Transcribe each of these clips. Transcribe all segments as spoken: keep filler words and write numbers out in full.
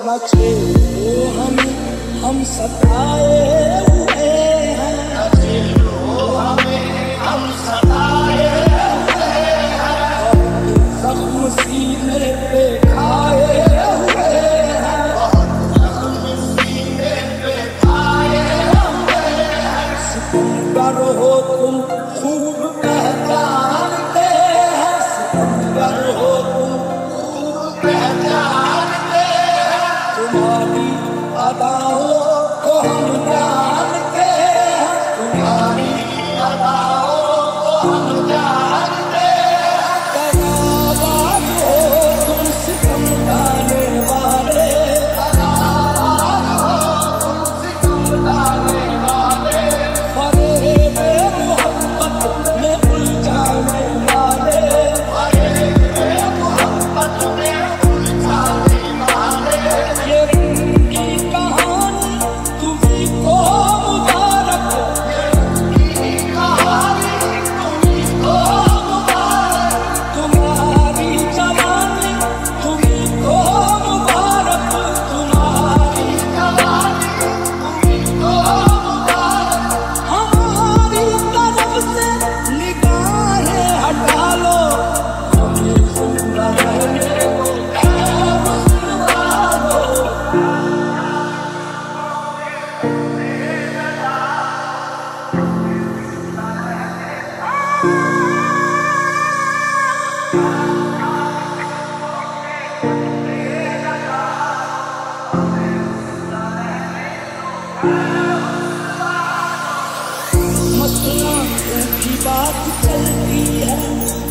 न छेड़ो हमें, हम सताए हुए हैं। न छेड़ो हमें, हम सताए हुए हैं। जख्म सीने पे खाए हुए हैं, जख्म सीने पे खाए हुए हैं। सितमगर हो तुम खूब पहचानते हैं, सितमगर हो तुम खूब पहचानते हैं। तुम्हारी अदाओं को हम जानते हैं, तुम्हारी अदाओं को हम जानते हैं। कयाबाद हो तुम सितम डालने वाले, कयाबाद हो तुम सितम डालने वाले। फरेब मोहब्बत में उलझाने वाले, फरेब मोहब्बत में उलझाने वाले। ये की कहानी तुम्ही को मुबारक, ये की कहानी तुम्ही को मुबारक। तुम्हारी जवानी तुम्ही को मुबारक, तुम्हारी जवानी तुम्ही को मुबारक। हमारी तरफ से निगाहें हटा लो, हमें जिंदा रहने को मुस्कुरा दो। मसलाओं की बात चलती है,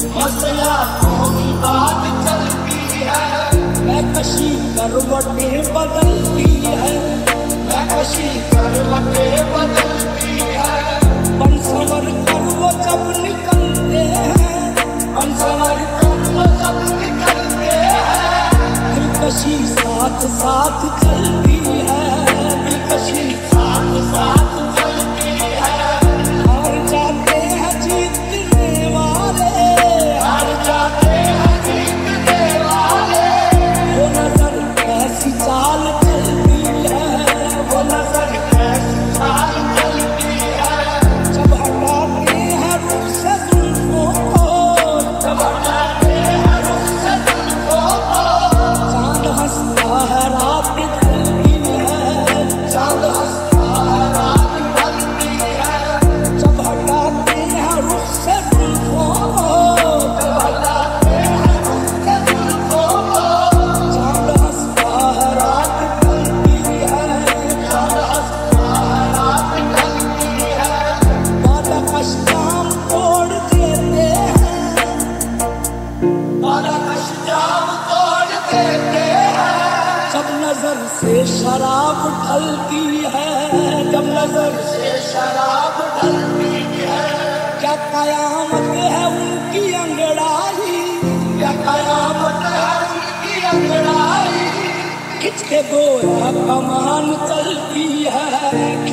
मसलाओं की बात चलती है। मैं कशी करवटें बदलती है, मैं कशी करवटें बदलती है। बन संवर कर वो जब निकलते हैं, बन संवर कर वो जब निकलते हैं। दिलकशी साथ साथ चलती है, दिलकशी साथ साथ चलती है। हार जाते हैं जीतने वाले, हार जाते हैं जीतने वाले। वो नजर कैसी चाल चलती है, वो नजर कैसी चाल चलती है। जब हटाते हैं रुख से जुल्फों को, जब हटाते हैं रुख से जुल्फों को। चांद हंसता है रात ढलती है, चांद हंसता है रात ढलती है। जब हटाते हैं रुख से जुल्फों को, जब हटाते हैं रुख से जुल्फों को। चांद हंसता है रात ढलती है, चांद हंसता है रात ढलती है। बालक अष्टाम तोड़ देते हैं, बालक अष्टाम तोड़ देते हैं। जब नजर से शराब ढलती है, जब नजर से शराब ढलती है। क्या कयामत है उनकी अंगड़ाई, क्या कयामत है उनकी अंगड़ाई। खिंच के गोया कमान चलती है,